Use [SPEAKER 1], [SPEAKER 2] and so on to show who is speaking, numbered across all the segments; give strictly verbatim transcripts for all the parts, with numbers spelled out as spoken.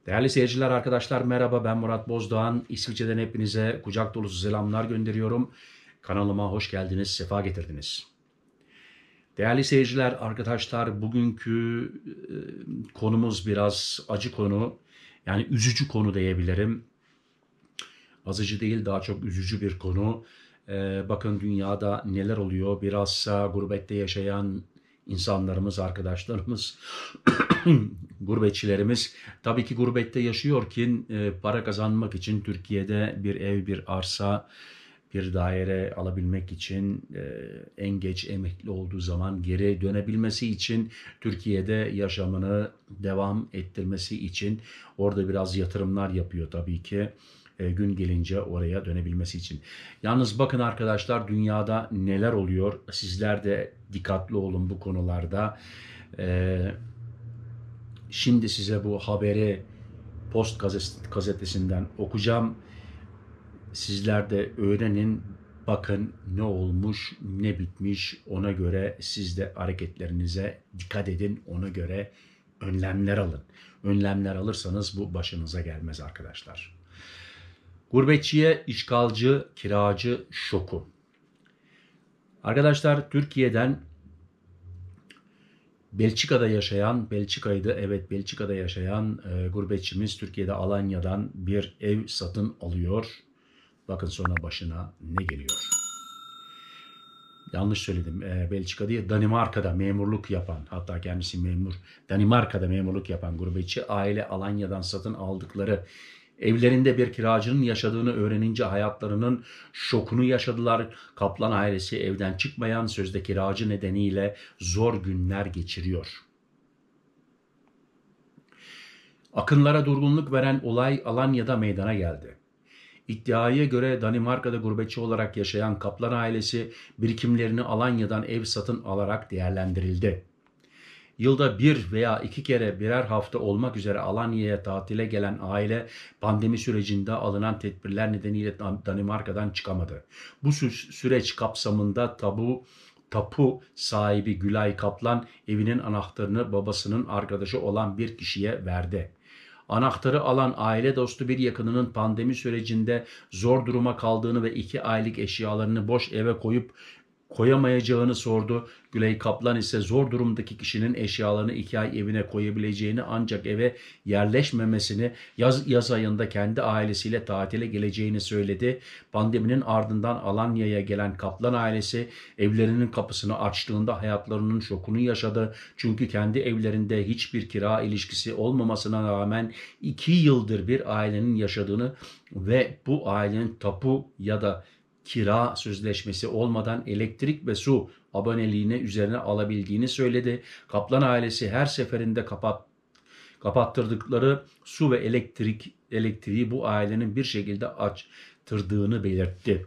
[SPEAKER 1] Değerli seyirciler, arkadaşlar merhaba, ben Murat Bozdoğan. İsviçre'den hepinize kucak dolusu selamlar gönderiyorum. Kanalıma hoş geldiniz, sefa getirdiniz. Değerli seyirciler, arkadaşlar bugünkü e, konumuz biraz acı konu. Yani üzücü konu diyebilirim. Azıcı değil, daha çok üzücü bir konu. Ee, bakın dünyada neler oluyor. Bilhassa gurbette yaşayan insanlarımız, arkadaşlarımız, gurbetçilerimiz tabii ki gurbette yaşıyor ki e, para kazanmak için Türkiye'de bir ev, bir arsa, bir daire alabilmek için e, en geç emekli olduğu zaman geri dönebilmesi için Türkiye'de yaşamını devam ettirmesi için orada biraz yatırımlar yapıyor tabii ki e, gün gelince oraya dönebilmesi için. Yalnız bakın arkadaşlar, dünyada neler oluyor? Sizler de dikkatli olun bu konularda. E, şimdi size bu haberi Post gazetesinden okuyacağım. Sizler de öğrenin, bakın ne olmuş, ne bitmiş, ona göre siz de hareketlerinize dikkat edin, ona göre önlemler alın. Önlemler alırsanız bu başınıza gelmez arkadaşlar. Gurbetçiye işgalci, kiracı şoku. Arkadaşlar Türkiye'den Belçika'da yaşayan, Belçika'ydı evet Belçika'da yaşayan e, gurbetçimiz Türkiye'de Alanya'dan bir ev satın alıyor. Bakın sonra başına ne geliyor. Yanlış söyledim. E, Belçika değil, Danimarka'da memurluk yapan, hatta kendisi memur, Danimarka'da memurluk yapan gurbetçi aile Alanya'dan satın aldıkları evlerinde bir kiracının yaşadığını öğrenince hayatlarının şokunu yaşadılar. Kaplan ailesi evden çıkmayan sözde kiracı nedeniyle zor günler geçiriyor. Akınlara durgunluk veren olay Alanya'da meydana geldi. İddiaya göre Danimarka'da gurbetçi olarak yaşayan Kaplan ailesi birikimlerini Alanya'dan ev satın alarak değerlendirildi. Yılda bir veya iki kere birer hafta olmak üzere Alanya'ya tatile gelen aile pandemi sürecinde alınan tedbirler nedeniyle Danimarka'dan çıkamadı. Bu süreç kapsamında tabu tapu sahibi Gülay Kaplan evinin anahtarını babasının arkadaşı olan bir kişiye verdi. Anahtarı alan aile dostu bir yakınının pandemi sürecinde zor duruma kaldığını ve iki aylık eşyalarını boş eve koyup koyamayacağını sordu. Gülay Kaplan ise zor durumdaki kişinin eşyalarını iki ay evine koyabileceğini ancak eve yerleşmemesini, yaz, yaz ayında kendi ailesiyle tatile geleceğini söyledi. Pandeminin ardından Alanya'ya gelen Kaplan ailesi evlerinin kapısını açtığında hayatlarının şokunu yaşadı. Çünkü kendi evlerinde hiçbir kira ilişkisi olmamasına rağmen iki yıldır bir ailenin yaşadığını ve bu ailenin tapu ya da kira sözleşmesi olmadan elektrik ve su aboneliğini üzerine alabildiğini söyledi. Kaplan ailesi her seferinde kapat, kapattırdıkları su ve elektrik elektriği bu ailenin bir şekilde açtırdığını belirtti.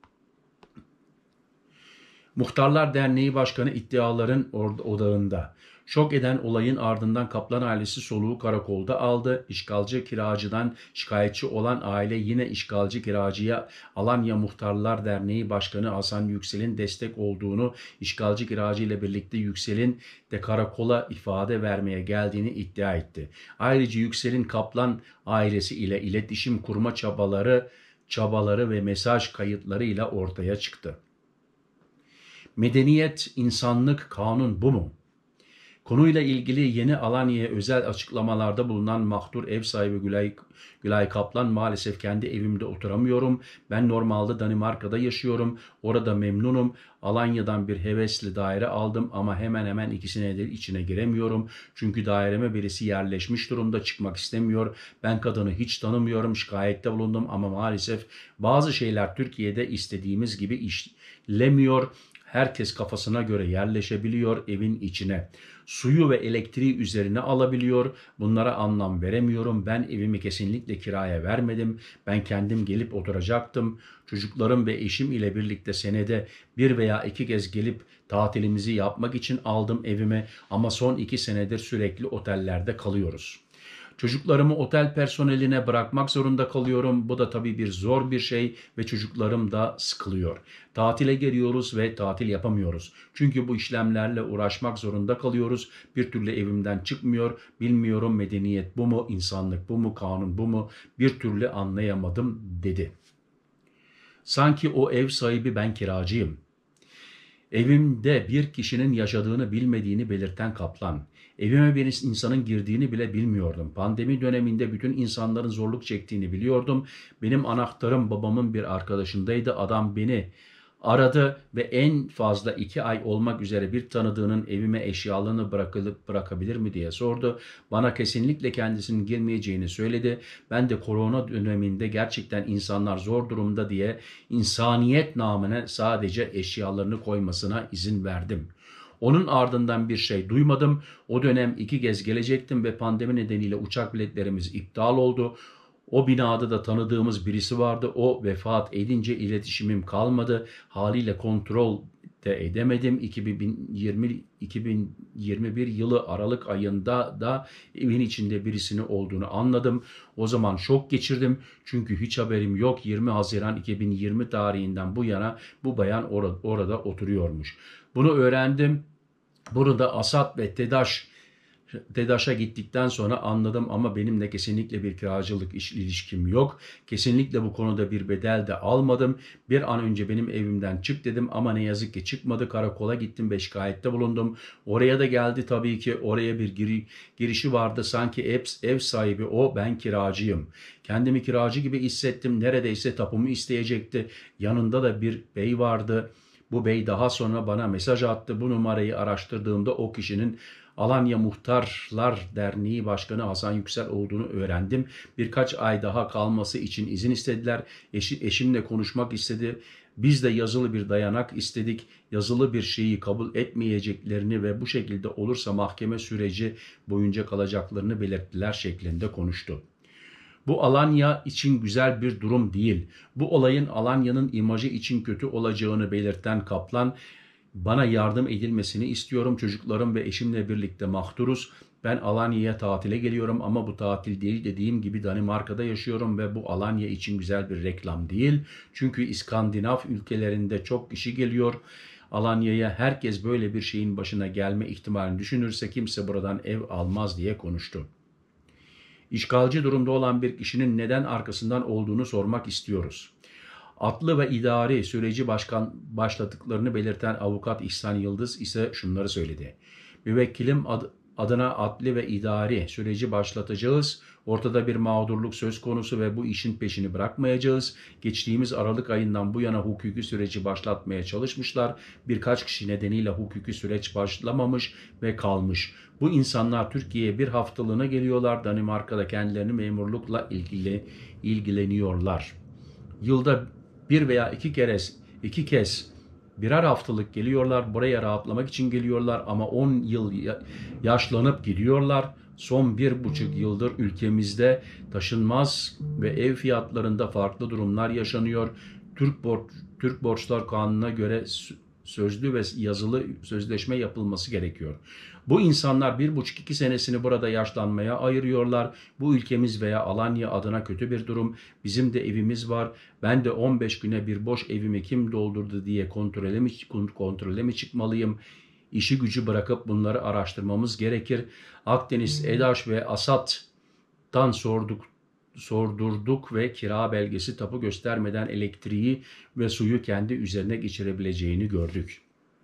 [SPEAKER 1] Muhtarlar Derneği Başkanı iddiaların odağında. Şok eden olayın ardından Kaplan ailesi soluğu karakolda aldı. İşgalci kiracıdan şikayetçi olan aile yine işgalci kiracıya Alanya Muhtarlar Derneği Başkanı Hasan Yüksel'in destek olduğunu, işgalci kiracı ile birlikte Yüksel'in de karakola ifade vermeye geldiğini iddia etti. Ayrıca Yüksel'in Kaplan ailesi ile iletişim kurma çabaları, çabaları ve mesaj kayıtlarıyla ortaya çıktı. Medeniyet, insanlık, kanun bu mu? Konuyla ilgili yeni Alanya'ya özel açıklamalarda bulunan mağdur ev sahibi Gülay, Gülay Kaplan, maalesef kendi evimde oturamıyorum. Ben normalde Danimarka'da yaşıyorum. Orada memnunum. Alanya'dan bir hevesli daire aldım ama hemen hemen iki senedir içine giremiyorum. Çünkü daireme birisi yerleşmiş durumda, çıkmak istemiyor. Ben kadını hiç tanımıyorum. Şikayette bulundum ama maalesef bazı şeyler Türkiye'de istediğimiz gibi işlemiyor. Herkes kafasına göre yerleşebiliyor evin içine. Suyu ve elektriği üzerine alabiliyor. Bunlara anlam veremiyorum. Ben evimi kesinlikle kiraya vermedim. Ben kendim gelip oturacaktım. Çocuklarım ve eşim ile birlikte senede bir veya iki kez gelip tatilimizi yapmak için aldım evime. Ama son iki senedir sürekli otellerde kalıyoruz. Çocuklarımı otel personeline bırakmak zorunda kalıyorum. Bu da tabii bir zor bir şey ve çocuklarım da sıkılıyor. Tatile geliyoruz ve tatil yapamıyoruz. Çünkü bu işlemlerle uğraşmak zorunda kalıyoruz. Bir türlü evimden çıkmıyor. Bilmiyorum, medeniyet bu mu, insanlık bu mu, kanun bu mu? Bir türlü anlayamadım dedi. Sanki o ev sahibi ben kiracıyım. Evimde bir kişinin yaşadığını bilmediğini belirten kaplan. Evime bir insanın girdiğini bile bilmiyordum. Pandemi döneminde bütün insanların zorluk çektiğini biliyordum. Benim anahtarım babamın bir arkadaşındaydı. Adam beni aradı ve en fazla iki ay olmak üzere bir tanıdığının evime eşyalarını bırakılıp bırakabilir mi diye sordu. Bana kesinlikle kendisinin girmeyeceğini söyledi. Ben de korona döneminde gerçekten insanlar zor durumda diye insaniyet namına sadece eşyalarını koymasına izin verdim. Onun ardından bir şey duymadım. O dönem iki kez gelecektim ve pandemi nedeniyle uçak biletlerimiz iptal oldu. O binada da tanıdığımız birisi vardı. O vefat edince iletişimim kalmadı. Haliyle kontrol de edemedim. iki bin yirmi iki bin yirmi bir yılı Aralık ayında da evin içinde birisinin olduğunu anladım. O zaman şok geçirdim. Çünkü hiç haberim yok. yirmi Haziran iki bin yirmi tarihinden bu yana bu bayan orada, orada oturuyormuş. Bunu öğrendim. Burada Asat ve Tedaş TEDAŞ'a gittikten sonra anladım ama benimle kesinlikle bir kiracılık iş, ilişkim yok. Kesinlikle bu konuda bir bedel de almadım. Bir an önce benim evimden çık dedim ama ne yazık ki çıkmadı. Karakola gittim ve şikayette bulundum. Oraya da geldi tabii ki. Oraya bir giri, girişi vardı. Sanki ev, ev sahibi o, ben kiracıyım. Kendimi kiracı gibi hissettim. Neredeyse tapumu isteyecekti. Yanında da bir bey vardı. Bu bey daha sonra bana mesaj attı. Bu numarayı araştırdığımda o kişinin Alanya Muhtarlar Derneği Başkanı Hasan Yüksel olduğunu öğrendim. Birkaç ay daha kalması için izin istediler. Eşi, eşimle konuşmak istedi. Biz de yazılı bir dayanak istedik. Yazılı bir şeyi kabul etmeyeceklerini ve bu şekilde olursa mahkeme süreci boyunca kalacaklarını belirttiler şeklinde konuştu. Bu Alanya için güzel bir durum değil. Bu olayın Alanya'nın imajı için kötü olacağını belirten Kaplan, bana yardım edilmesini istiyorum. Çocuklarım ve eşimle birlikte mağduruz. Ben Alanya'ya tatile geliyorum ama bu tatil değil, dediğim gibi Danimarka'da yaşıyorum ve bu Alanya için güzel bir reklam değil. Çünkü İskandinav ülkelerinde çok kişi geliyor Alanya'ya. Herkes böyle bir şeyin başına gelme ihtimalini düşünürse kimse buradan ev almaz diye konuştu. İşgalci durumda olan bir kişinin neden arkasından olduğunu sormak istiyoruz. Atlı ve idari süreci başkan başladıklarını belirten avukat İhsan Yıldız ise şunları söyledi. Müvekkilim ad, adına adli ve idari süreci başlatacağız. Ortada bir mağdurluk söz konusu ve bu işin peşini bırakmayacağız. Geçtiğimiz Aralık ayından bu yana hukuki süreci başlatmaya çalışmışlar. Birkaç kişi nedeniyle hukuki süreç başlamamış ve kalmış. Bu insanlar Türkiye'ye bir haftalığına geliyorlar. Danimarka'da kendilerini memurlukla ilgili ilgileniyorlar. Yılda bir veya iki kez, iki kez birer haftalık geliyorlar. Buraya rahatlamak için geliyorlar ama on yıl yaşlanıp gidiyorlar. Son bir buçuk yıldır ülkemizde taşınmaz ve ev fiyatlarında farklı durumlar yaşanıyor. Türk, Borç, Türk Borçlar Kanunu'na göre sözlü ve yazılı sözleşme yapılması gerekiyor. Bu insanlar bir buçuk iki senesini burada yaşlanmaya ayırıyorlar. Bu ülkemiz veya Alanya adına kötü bir durum. Bizim de evimiz var. Ben de on beş güne bir boş evimi kim doldurdu diye kontrole mi, kontrole mi çıkmalıyım? İşi gücü bırakıp bunları araştırmamız gerekir. Akdeniz, Edaş ve Asat'tan sorduk. sordurduk ve kira belgesi tapu göstermeden elektriği ve suyu kendi üzerine geçirebileceğini gördük.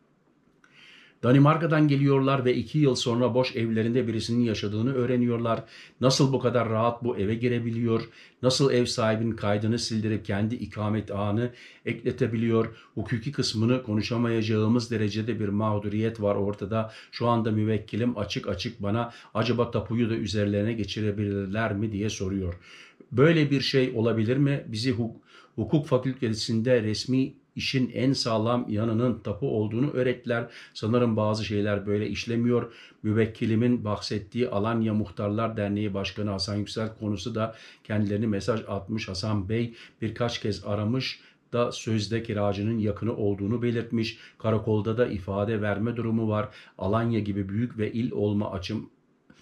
[SPEAKER 1] Danimarka'dan geliyorlar ve iki yıl sonra boş evlerinde birisinin yaşadığını öğreniyorlar. Nasıl bu kadar rahat bu eve girebiliyor? Nasıl ev sahibinin kaydını sildirip kendi ikamet ağını ekletebiliyor? Hukuki kısmını konuşamayacağımız derecede bir mağduriyet var ortada. Şu anda müvekkilim açık açık bana acaba tapuyu da üzerlerine geçirebilirler mi diye soruyor. Böyle bir şey olabilir mi? Bizi huk hukuk fakültesinde resmi işin en sağlam yanının tapu olduğunu öğrettiler. Sanırım bazı şeyler böyle işlemiyor. Müvekkilimin bahsettiği Alanya Muhtarlar Derneği Başkanı Hasan Yüksel konusu da kendilerini mesaj atmış. Hasan Bey birkaç kez aramış da sözde kiracının yakını olduğunu belirtmiş. Karakolda da ifade verme durumu var. Alanya gibi büyük ve il olma açım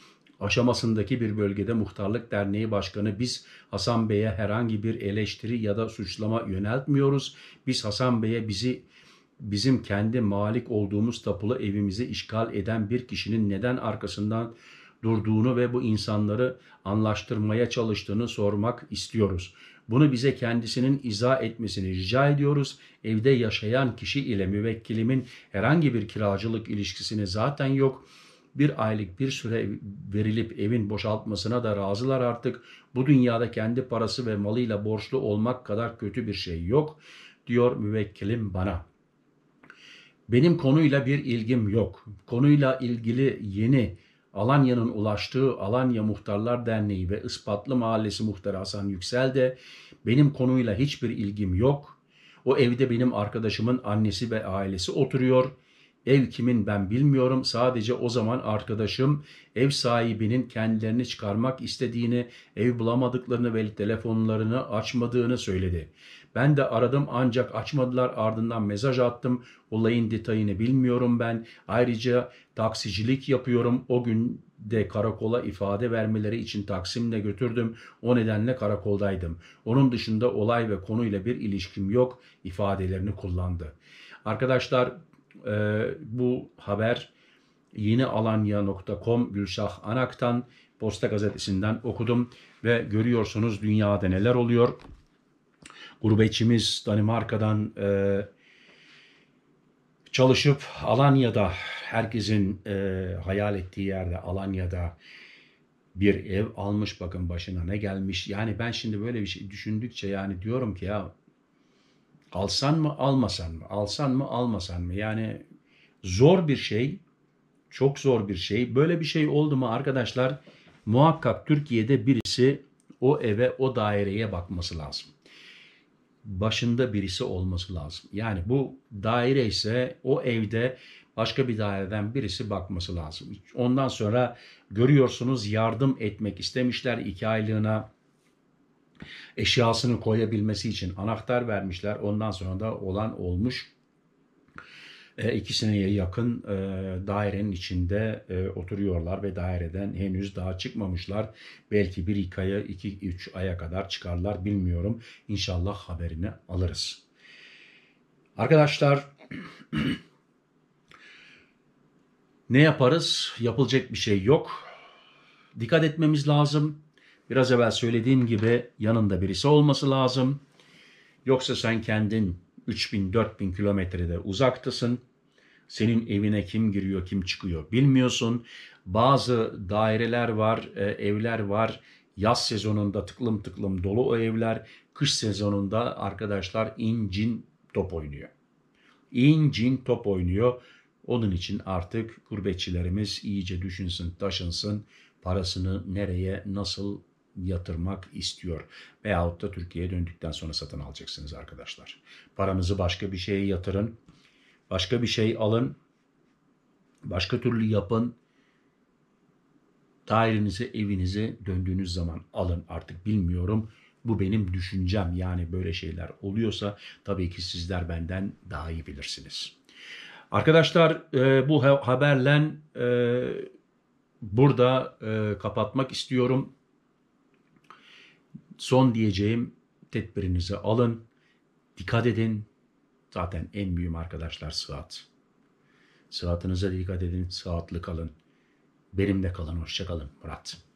[SPEAKER 1] aşamasındaki bir bölgede Muhtarlık Derneği Başkanı biz Hasan Bey'e herhangi bir eleştiri ya da suçlama yöneltmiyoruz. Biz Hasan Bey'e bizi bizim kendi malik olduğumuz tapulu evimizi işgal eden bir kişinin neden arkasından durduğunu ve bu insanları anlaştırmaya çalıştığını sormak istiyoruz. Bunu bize kendisinin izah etmesini rica ediyoruz. Evde yaşayan kişi ile müvekkilimin herhangi bir kiracılık ilişkisini zaten yok. Bir aylık bir süre verilip evin boşaltmasına da razılar artık. Bu dünyada kendi parası ve malıyla borçlu olmak kadar kötü bir şey yok, diyor müvekkilim bana. Benim konuyla bir ilgim yok. Konuyla ilgili yeni Alanya'nın ulaştığı Alanya Muhtarlar Derneği ve Ispatlı Mahallesi Muhtarı Hasan Yüksel de benim konuyla hiçbir ilgim yok. O evde benim arkadaşımın annesi ve ailesi oturuyor. Ev kimin ben bilmiyorum. Sadece o zaman arkadaşım ev sahibinin kendilerini çıkarmak istediğini, ev bulamadıklarını ve telefonlarını açmadığını söyledi. Ben de aradım ancak açmadılar, ardından mesaj attım. Olayın detayını bilmiyorum ben. Ayrıca taksicilik yapıyorum. O gün de karakola ifade vermeleri için Taksim'de götürdüm. O nedenle karakoldaydım. Onun dışında olay ve konuyla bir ilişkim yok ifadelerini kullandı. Arkadaşlar, e, bu haber yeni alanya nokta com Gülşah Anak'tan, Posta Gazetesi'nden okudum ve görüyorsunuz dünyada neler oluyor. Gurbetçimiz Danimarka'dan e, çalışıp Alanya'da, herkesin e, hayal ettiği yerde Alanya'da bir ev almış, bakın başına ne gelmiş. Yani ben şimdi böyle bir şey düşündükçe yani diyorum ki ya alsan mı almasan mı, alsan mı almasan mı, yani zor bir şey, çok zor bir şey. Böyle bir şey oldu mu arkadaşlar, muhakkak Türkiye'de birisi o eve, o daireye bakması lazım. Başında birisi olması lazım. Yani bu daire ise o evde başka bir daireden birisi bakması lazım. Ondan sonra görüyorsunuz yardım etmek istemişler, iki aylığına eşyasını koyabilmesi için anahtar vermişler. Ondan sonra da olan olmuş. E, iki seneye yakın e, dairenin içinde e, oturuyorlar ve daireden henüz daha çıkmamışlar. Belki bir iki aya, iki üç aya kadar çıkarlar, bilmiyorum. İnşallah haberini alırız. Arkadaşlar, ne yaparız? Yapılacak bir şey yok. Dikkat etmemiz lazım. Biraz evvel söylediğim gibi yanında birisi olması lazım. Yoksa sen kendin üç bin dört bin kilometrede uzaktasın. Senin evine kim giriyor, kim çıkıyor bilmiyorsun. Bazı daireler var, evler var. Yaz sezonunda tıklım tıklım dolu o evler. Kış sezonunda arkadaşlar incin top oynuyor. İncin top oynuyor. Onun için artık gurbetçilerimiz iyice düşünsün, taşınsın. Parasını nereye, nasıl yatırmak istiyor. Veyahut da Türkiye'ye döndükten sonra satın alacaksınız arkadaşlar. Paranızı başka bir şeye yatırın. Başka bir şey alın. Başka türlü yapın. Dairenizi, evinize döndüğünüz zaman alın. Artık bilmiyorum. Bu benim düşüncem. Yani böyle şeyler oluyorsa tabii ki sizler benden daha iyi bilirsiniz. Arkadaşlar, bu haberle burada kapatmak istiyorum. Son diyeceğim, tedbirinizi alın. Dikkat edin. Zaten en mühim arkadaşlar sıhhat. Sıhhatınıza dikkat edin. Sıhhatli kalın. Benimle kalın. Hoşça kalın. Murat.